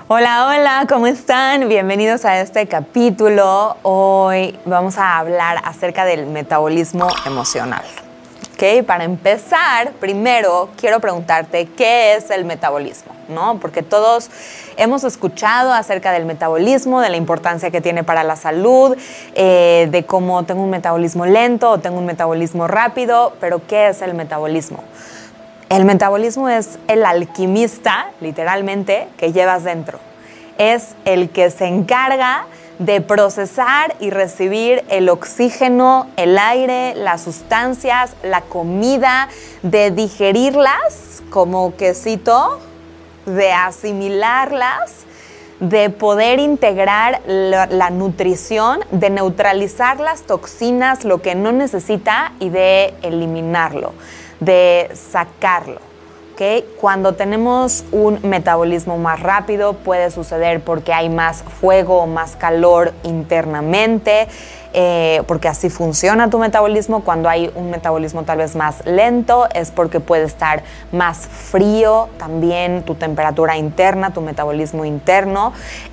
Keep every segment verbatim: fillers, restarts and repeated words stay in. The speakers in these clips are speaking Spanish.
Hola, hola, ¿cómo están? Bienvenidos a este capítulo. Hoy vamos a hablar acerca del metabolismo emocional. ¿Ok? Para empezar, primero quiero preguntarte qué es el metabolismo, ¿no? Porque todos hemos escuchado acerca del metabolismo, de la importancia que tiene para la salud, eh, de cómo tengo un metabolismo lento o tengo un metabolismo rápido, pero ¿qué es el metabolismo? El metabolismo es el alquimista, literalmente, que llevas dentro. Es el que se encarga de procesar y recibir el oxígeno, el aire, las sustancias, la comida, de digerirlas como quesito, de asimilarlas, de poder integrar la, la nutrición, de neutralizar las toxinas, lo que no necesita y de eliminarlo, de sacarlo. ¿Okay? Cuando tenemos un metabolismo más rápido puede suceder porque hay más fuego o más calor internamente, eh, porque así funciona tu metabolismo. Cuando hay un metabolismo tal vez más lento es porque puede estar más frío también tu temperatura interna, tu metabolismo interno,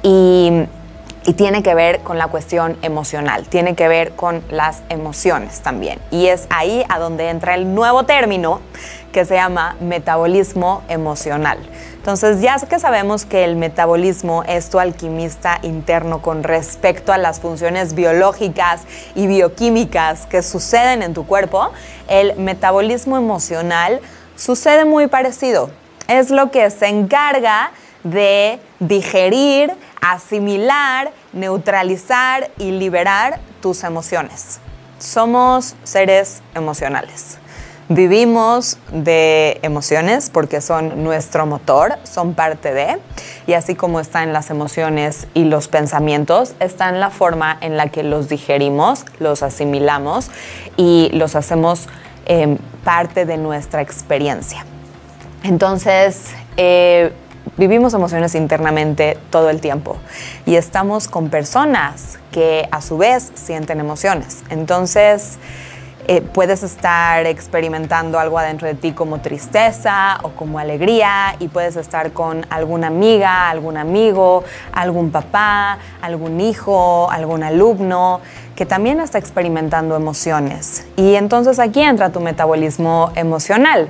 y Y tiene que ver con la cuestión emocional, tiene que ver con las emociones también. Y es ahí a donde entra el nuevo término que se llama metabolismo emocional. Entonces, ya que sabemos que el metabolismo es tu alquimista interno con respecto a las funciones biológicas y bioquímicas que suceden en tu cuerpo, el metabolismo emocional sucede muy parecido. Es lo que se encarga de digerir, asimilar, neutralizar y liberar tus emociones. Somos seres emocionales. Vivimos de emociones porque son nuestro motor, son parte de, y así como están las emociones y los pensamientos, está en la forma en la que los digerimos, los asimilamos y los hacemos eh, parte de nuestra experiencia. Entonces, eh, vivimos emociones internamente todo el tiempo y estamos con personas que a su vez sienten emociones. Entonces, eh, puedes estar experimentando algo adentro de ti como tristeza o como alegría, y puedes estar con alguna amiga, algún amigo, algún papá, algún hijo, algún alumno que también está experimentando emociones. Y entonces aquí entra tu metabolismo emocional.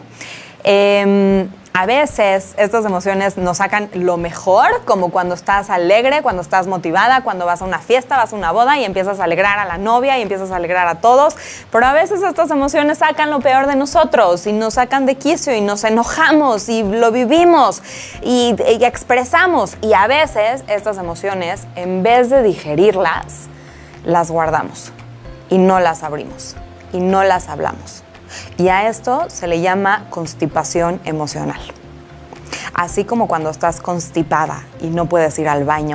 Eh, A veces estas emociones nos sacan lo mejor, como cuando estás alegre, cuando estás motivada, cuando vas a una fiesta, vas a una boda y empiezas a alegrar a la novia y empiezas a alegrar a todos. Pero a veces estas emociones sacan lo peor de nosotros y nos sacan de quicio y nos enojamos y lo vivimos y, y expresamos. Y a veces estas emociones, en vez de digerirlas, las guardamos y no las abrimos y no las hablamos. Y a esto se le llama constipación emocional. Así como cuando estás constipada y no puedes ir al baño,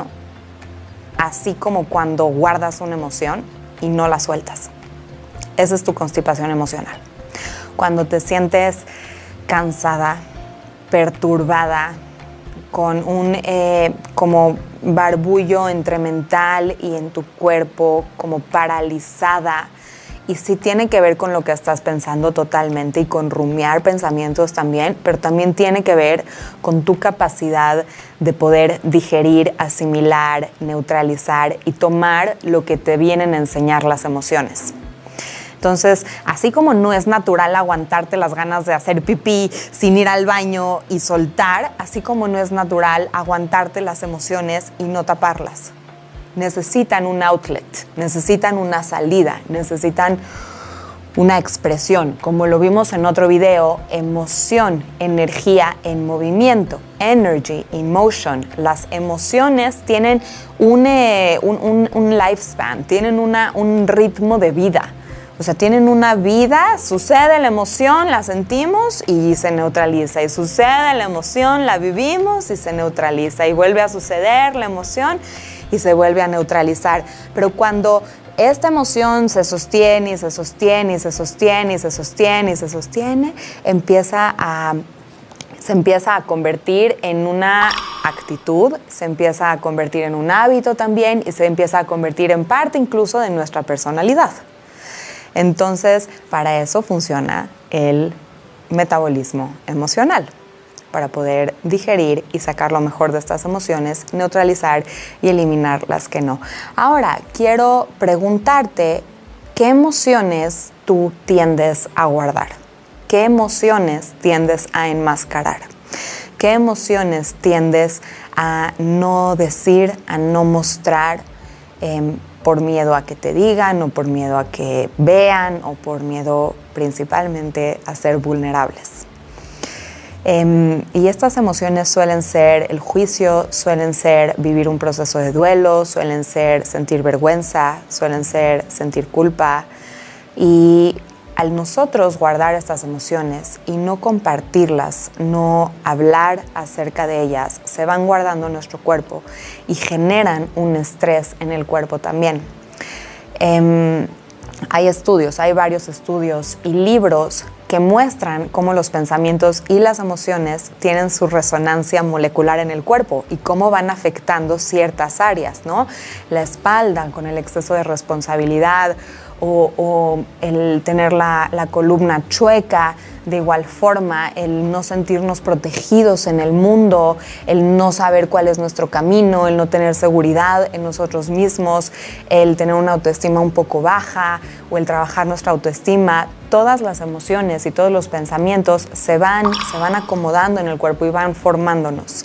así como cuando guardas una emoción y no la sueltas. Esa es tu constipación emocional. Cuando te sientes cansada, perturbada, con un eh, como barbullo entre mental y en tu cuerpo, como paralizada. Y sí tiene que ver con lo que estás pensando totalmente y con rumiar pensamientos también, pero también tiene que ver con tu capacidad de poder digerir, asimilar, neutralizar y tomar lo que te vienen a enseñar las emociones. Entonces, así como no es natural aguantarte las ganas de hacer pipí sin ir al baño y soltar, así como no es natural aguantarte las emociones y no taparlas. Necesitan un outlet, necesitan una salida, necesitan una expresión. Como lo vimos en otro video, emoción, energía en movimiento, energy in motion. Las emociones tienen un, eh, un, un, un lifespan, tienen una, un ritmo de vida. O sea, tienen una vida, sucede la emoción, la sentimos y se neutraliza. Y sucede la emoción, la vivimos y se neutraliza. Y vuelve a suceder la emoción y se vuelve a neutralizar. Pero cuando esta emoción se sostiene y se sostiene y se sostiene y se sostiene y se sostiene, empieza a, se empieza a convertir en una actitud, se empieza a convertir en un hábito también y se empieza a convertir en parte incluso de nuestra personalidad. Entonces, para eso funciona el metabolismo emocional. para poder digerir y sacar lo mejor de estas emociones, neutralizar y eliminar las que no. Ahora, quiero preguntarte, ¿qué emociones tú tiendes a guardar? ¿Qué emociones tiendes a enmascarar? ¿Qué emociones tiendes a no decir, a no mostrar eh, por miedo a que te digan o por miedo a que vean o por miedo principalmente a ser vulnerables? Eh, y estas emociones suelen ser el juicio, suelen ser vivir un proceso de duelo, suelen ser sentir vergüenza, suelen ser sentir culpa. Y al nosotros guardar estas emociones y no compartirlas, no hablar acerca de ellas, se van guardando en nuestro cuerpo y generan un estrés en el cuerpo también. Eh, hay estudios, hay varios estudios y libros que muestran cómo los pensamientos y las emociones tienen su resonancia molecular en el cuerpo y cómo van afectando ciertas áreas, ¿no? La espalda con el exceso de responsabilidad o, o el tener la, la columna chueca, de igual forma el no sentirnos protegidos en el mundo, el no saber cuál es nuestro camino, el no tener seguridad en nosotros mismos, el tener una autoestima un poco baja o el trabajar nuestra autoestima. Todas las emociones y todos los pensamientos se van, se van acomodando en el cuerpo y van formándonos.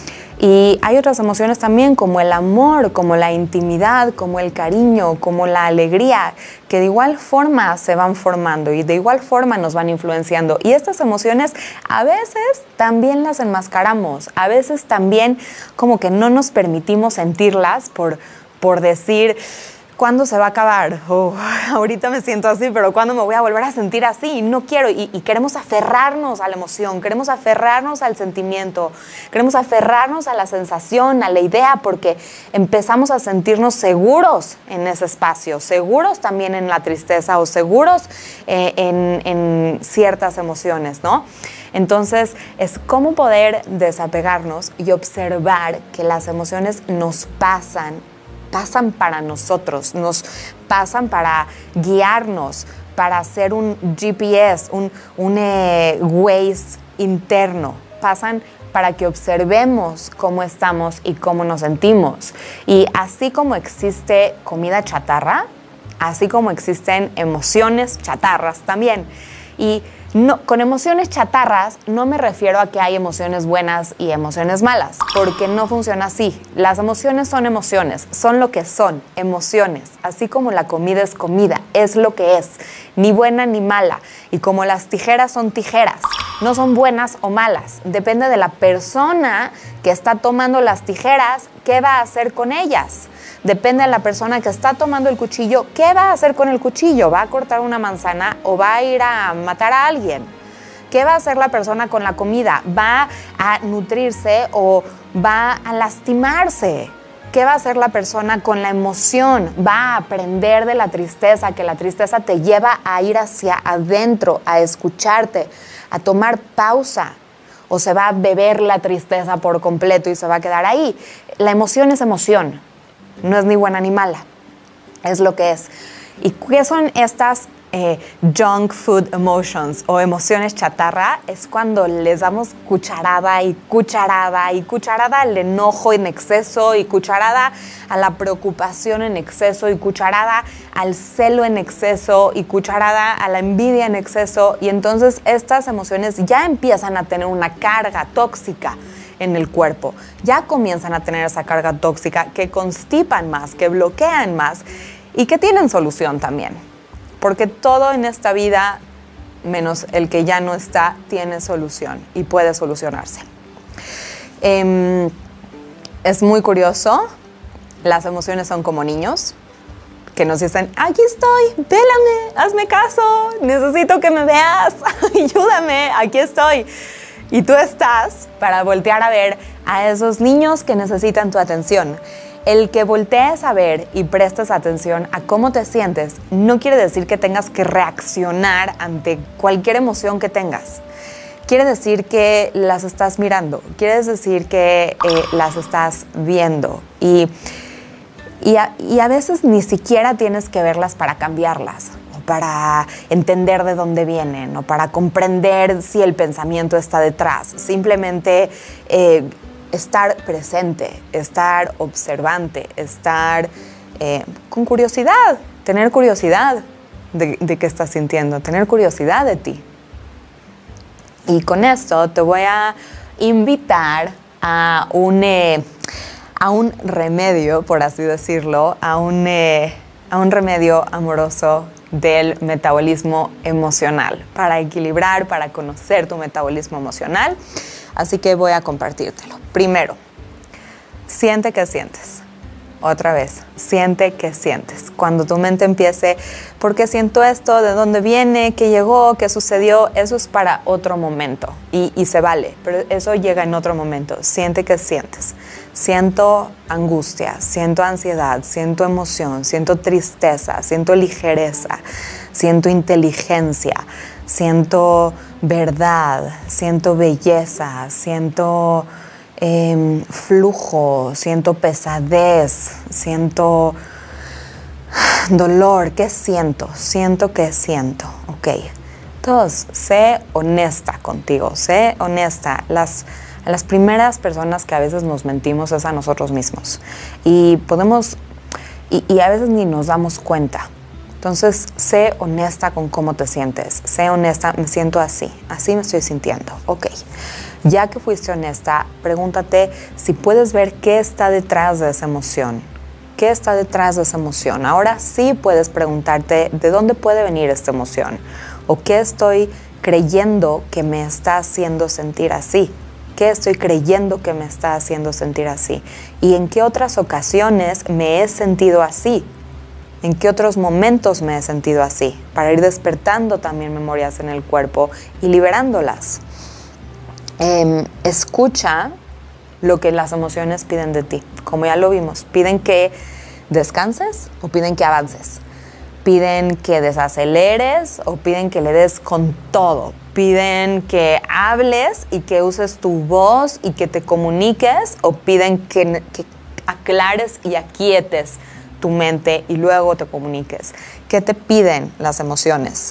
Y hay otras emociones también como el amor, como la intimidad, como el cariño, como la alegría, que de igual forma se van formando y de igual forma nos van influenciando. Y estas emociones a veces también las enmascaramos, a veces también como que no nos permitimos sentirlas por, por decir, ¿cuándo se va a acabar? Oh, ahorita me siento así, pero ¿cuándo me voy a volver a sentir así? No quiero. Y, y queremos aferrarnos a la emoción, queremos aferrarnos al sentimiento, queremos aferrarnos a la sensación, a la idea, porque empezamos a sentirnos seguros en ese espacio, seguros también en la tristeza o seguros eh, en, en ciertas emociones, ¿no? Entonces, es cómo poder desapegarnos y observar que las emociones nos pasan, pasan para nosotros, nos pasan para guiarnos, para hacer un G P S, un, un eh, Waze interno, pasan para que observemos cómo estamos y cómo nos sentimos. Y así como existe comida chatarra, así como existen emociones chatarras también. Y no, con emociones chatarras no me refiero a que hay emociones buenas y emociones malas, porque no funciona así. Las emociones son emociones, son lo que son, emociones. Así como la comida es comida, es lo que es, ni buena ni mala. Y como las tijeras son tijeras, no son buenas o malas. Depende de la persona que está tomando las tijeras, qué va a hacer con ellas. Depende de la persona que está tomando el cuchillo, ¿qué va a hacer con el cuchillo? ¿Va a cortar una manzana o va a ir a matar a alguien? ¿Qué va a hacer la persona con la comida? ¿Va a nutrirse o va a lastimarse? ¿Qué va a hacer la persona con la emoción? Va a aprender de la tristeza, que la tristeza te lleva a ir hacia adentro, a escucharte, a tomar pausa. O se va a beber la tristeza por completo y se va a quedar ahí. La emoción es emoción. No es ni buena ni mala, es lo que es. ¿Y qué son estas eh, junk food emotions o emociones chatarra? Es cuando les damos cucharada y cucharada y cucharada al enojo en exceso y cucharada a la preocupación en exceso y cucharada al celo en exceso y cucharada a la envidia en exceso. Y entonces estas emociones ya empiezan a tener una carga tóxica en el cuerpo. Ya comienzan a tener esa carga tóxica que constipan más, que bloquean más y que tienen solución también. Porque todo en esta vida, menos el que ya no está, tiene solución y puede solucionarse. Eh, es muy curioso, las emociones son como niños que nos dicen, aquí estoy, pélame, hazme caso, necesito que me veas, ayúdame, aquí estoy. Y tú estás para voltear a ver a esos niños que necesitan tu atención. El que voltees a ver y prestes atención a cómo te sientes no quiere decir que tengas que reaccionar ante cualquier emoción que tengas. Quiere decir que las estás mirando, quiere decir que eh, las estás viendo. Y, y, a, y a veces ni siquiera tienes que verlas para cambiarlas. para entender de dónde vienen o para comprender si el pensamiento está detrás. Simplemente eh, estar presente, estar observante, estar eh, con curiosidad, tener curiosidad de, de qué estás sintiendo, tener curiosidad de ti. Y con esto te voy a invitar a un, eh, a un remedio, por así decirlo, a un, eh, a un remedio amoroso del metabolismo emocional, para equilibrar, para conocer tu metabolismo emocional. Así que voy a compartírtelo. Primero, siente que sientes. Otra vez, siente que sientes. Cuando tu mente empiece, ¿por qué siento esto? ¿De dónde viene? ¿Qué llegó? ¿Qué sucedió? Eso es para otro momento y, y se vale, pero eso llega en otro momento. Siente que sientes. Siento angustia, siento ansiedad, siento emoción, siento tristeza, siento ligereza, siento inteligencia, siento verdad, siento belleza, siento Eh, flujo, siento pesadez, siento dolor. ¿Qué siento? Siento que siento. Ok. Entonces, sé honesta contigo, sé honesta. Las, las primeras personas que a veces nos mentimos es a nosotros mismos. Y podemos, y, y a veces ni nos damos cuenta. Entonces, sé honesta con cómo te sientes. Sé honesta, me siento así, así me estoy sintiendo. Ok. Ya que fuiste honesta, pregúntate si puedes ver qué está detrás de esa emoción. ¿Qué está detrás de esa emoción? Ahora sí puedes preguntarte de dónde puede venir esta emoción o qué estoy creyendo que me está haciendo sentir así. ¿Qué estoy creyendo que me está haciendo sentir así? ¿Y en qué otras ocasiones me he sentido así? ¿En qué otros momentos me he sentido así? Para ir despertando también memorias en el cuerpo y liberándolas. Eh, escucha lo que las emociones piden de ti. Como ya lo vimos, piden que descanses o piden que avances. Piden que desaceleres o piden que le des con todo. Piden que hables y que uses tu voz y que te comuniques o piden que, que aclares y aquietes tu mente y luego te comuniques. ¿Qué te piden las emociones?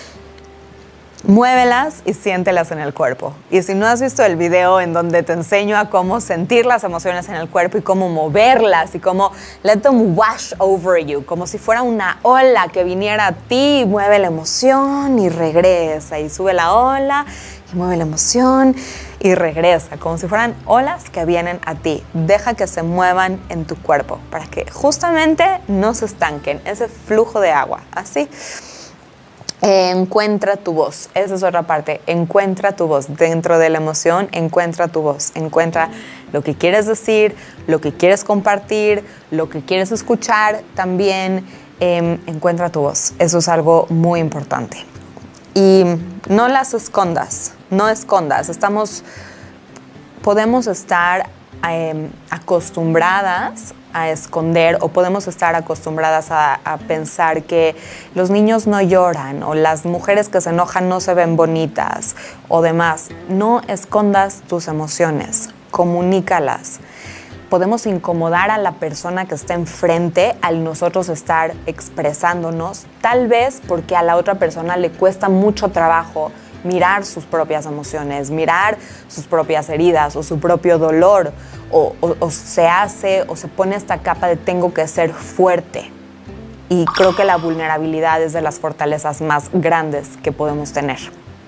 Muévelas y siéntelas en el cuerpo. Y si no has visto el video en donde te enseño a cómo sentir las emociones en el cuerpo y cómo moverlas y cómo let them wash over you, como si fuera una ola que viniera a ti, mueve la emoción y regresa, y sube la ola y mueve la emoción y regresa, como si fueran olas que vienen a ti. Deja que se muevan en tu cuerpo para que justamente no se estanquen, ese flujo de agua, así. Encuentra tu voz, esa es otra parte, encuentra tu voz, dentro de la emoción, encuentra tu voz, encuentra lo que quieres decir, lo que quieres compartir, lo que quieres escuchar, también eh, encuentra tu voz, eso es algo muy importante. Y no las escondas, no escondas, estamos, podemos estar eh, acostumbradas a esconder o podemos estar acostumbradas a, a pensar que los niños no lloran o las mujeres que se enojan no se ven bonitas o demás. No escondas tus emociones, comunícalas. Podemos incomodar a la persona que está enfrente al nosotros estar expresándonos, tal vez porque a la otra persona le cuesta mucho trabajo mirar sus propias emociones, mirar sus propias heridas o su propio dolor, o, o, o se hace o se pone esta capa de tengo que ser fuerte. Y creo que la vulnerabilidad es de las fortalezas más grandes que podemos tener.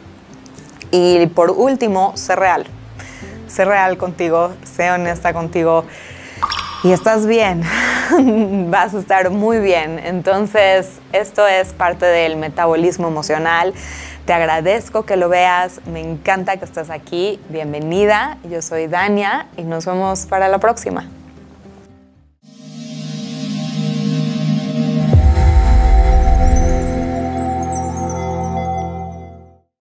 Y por último, sé real. Sé real contigo, sé honesta contigo y estás bien, vas a estar muy bien. Entonces, esto es parte del metabolismo emocional. Te agradezco que lo veas, me encanta que estés aquí. Bienvenida, yo soy Dania y nos vemos para la próxima.